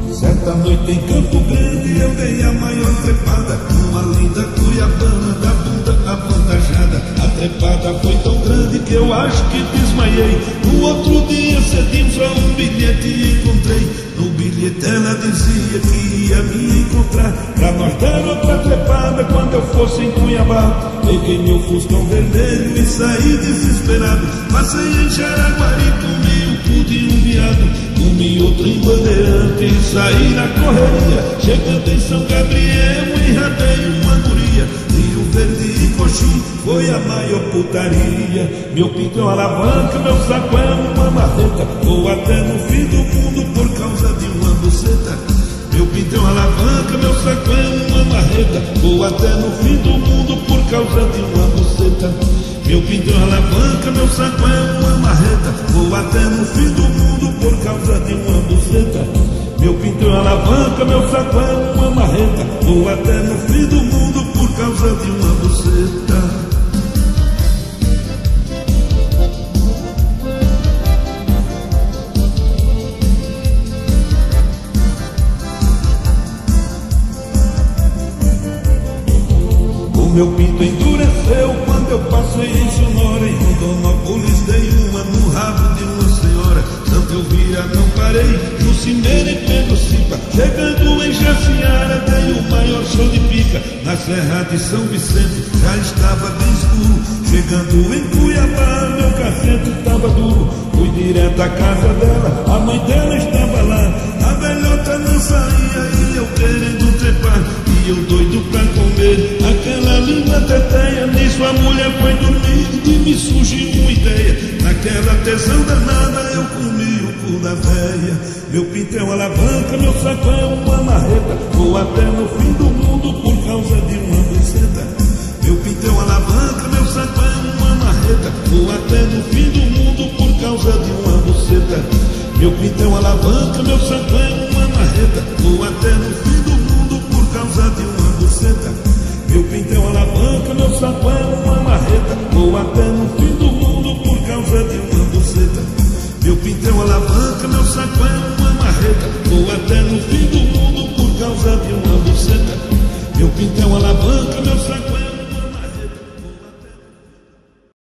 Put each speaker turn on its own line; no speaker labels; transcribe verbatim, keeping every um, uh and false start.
Certa noite em Campo Grande eu dei a maior trepada, uma linda cuiabana da bunda avantajada. A trepada foi tão grande que eu acho que desmaiei. No outro dia cedinho só um bilhete encontrei. No bilhete ela dizia que ia me encontrar pra nós dar outra trepada quando eu fosse em Cuiabá. Peguei meu fuscão vermelho e saí desesperado. Passei em Jaraguari, comi um pudim viado, comi outro em Bandeirante e saí na correria. Chegando em São Gabriel, enradei uma guria. Rio Verde e Coxim foi a maior putaria. Meu pinto é uma alavanca, meu saco é uma marreta. Vou até no fim do mundo por causa de uma buceta. Meu pinto é uma alavanca, meu saco é uma marreta. Vou até no fim do mundo por causa de uma buceta. Meu pinto é uma alavanca, meu saco é uma marreta. Vou até no fim do mundo por causa de uma buceta. Meu pinto é uma alavanca, meu saco é uma marreta. Vou até no fim do mundo por causa de uma buceta. Meu pinto endureceu quando eu passei em Sonora. Em Rondonópolis dei uma no rabo de uma senhora. Santa Elvira não parei, no Cimeira e Pedro Cipa. Chegando em Jaciara dei o maior show de pica. Na Serra de São Vicente já estava bem escuro. Chegando em Cuiabá meu cacete estava duro. Fui direto à casa dela, a mãe dela estava lá. A velhota não saía e eu querendo trepar. E eu doido pra comer aquela linda teteia. Nisso a mulher foi dormir e me surgiu uma ideia. Naquela tesão danada eu comi o cu da véia. Meu pinto é uma alavanca, meu saco é uma marreta. Vou até no fim do mundo por causa de uma buceta. Meu pinto é uma alavanca, meu saco é uma marreta. Vou até no fim do mundo por causa de uma buceta. Meu pinto é uma alavanca, meu saco é uma marreta. Vou até no fim do mundo por causa de uma buceta. Meu pinto é uma alavanca, meu saco é uma marreta. Vou até no